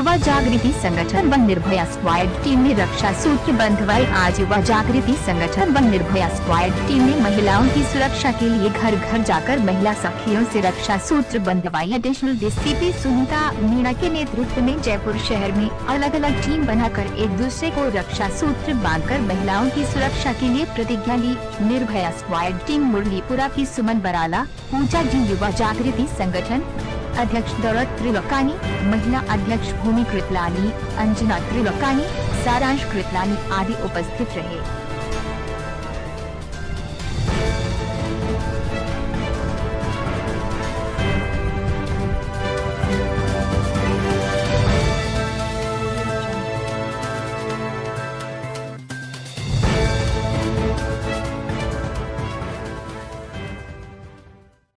युवा जागृति संगठन व निर्भया स्क्वाड टीम ने रक्षा सूत्र बंधवाए। आज युवा जागृति संगठन व निर्भया स्क्वाड टीम ने महिलाओं की सुरक्षा के लिए घर घर जाकर महिला सखियों से रक्षा सूत्र बंधवाई। एडिशनल डीसीपी सुनीता मीणा के नेतृत्व में जयपुर शहर में अलग अलग टीम बनाकर एक दूसरे को रक्षा सूत्र बांधकर महिलाओं की सुरक्षा के लिए प्रतिज्ञा ली। निर्भया स्क्वाड टीम मुरलीपुरा की सुमन बराला, पूजा जी युवा जागृति संगठन अध्यक्ष दौलत त्रिलोकानी, महिला अध्यक्ष भूमि कृतलानी, अंजना त्रिलोकानी, सारांश कृतलानी आदि उपस्थित रहे।